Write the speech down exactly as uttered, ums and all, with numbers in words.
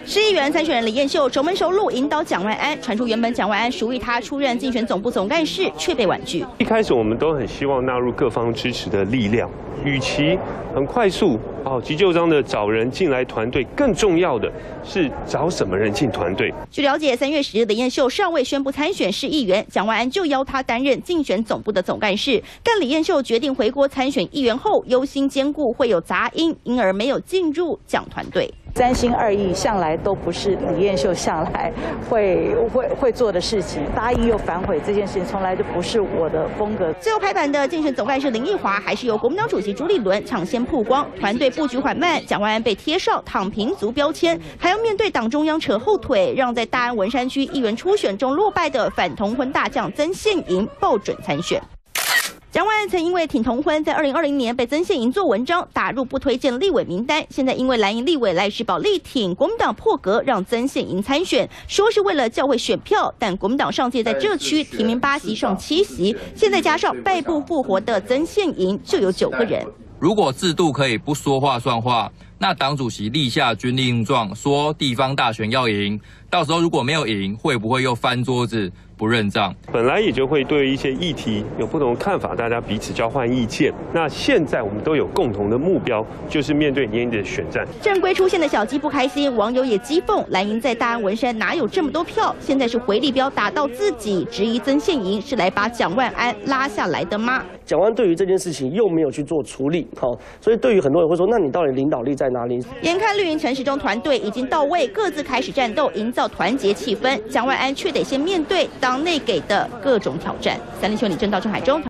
市议员参选人李彦秀熟门熟路引导蒋万安，传出原本蒋万安属意他出任竞选总部总干事，却被婉拒。 一开始我们都很希望纳入各方支持的力量，与其很快速哦急就章的找人进来团队，更重要的是找什么人进团队。 据了解，三月十日李彦秀尚未宣布参选市议员，蒋万安就邀他担任竞选总部的总干事。但李彦秀决定回国参选议员后，忧心兼顾会有杂音，因而没有进入蒋团队。 三心二意向来都不是李彦秀向来会会会做的事情，答应又反悔这件事情从来就不是我的风格。 最后拍板的竞选总干事林奕华，还是由国民党主席朱立伦抢先曝光，团队布局缓慢，蒋万安被贴上躺平族标签，还要面对党中央扯后腿，让在大安文山区议员初选中落败的反同婚大将曾宪营报准参选。 蒋万安曾因为挺同婚，在二零二零年被曾宪营做文章打入不推荐立委名单。现在因为蓝营立委赖士葆力挺，国民党破格让曾宪营参选，说是为了教会选票。但国民党上届在这区提名八席上七席，现在加上败部复活的曾宪营，就有九个人。 如果制度可以不说话算话，那党主席立下军令状，说地方大选要赢，到时候如果没有赢，会不会又翻桌子？ 不认账， 本来也就会对一些议题有不同的看法，大家彼此交换意见。那现在我们都有共同的目标，就是面对年底的选战。正规出现的小鸡不开心，网友也讥讽蓝营在大安文山哪有这么多票？现在是回力镖打到自己，质疑曾宪营是来把蒋万安拉下来的吗？ 蒋万安对于这件事情又没有去做处理，好，所以对于很多人会说，那你到底领导力在哪里？ 眼看绿营陈时中团队已经到位，各自开始战斗，营造团结气氛，蒋万安却得先面对。 党内给的各种挑战。三立新闻李正道、郑海中。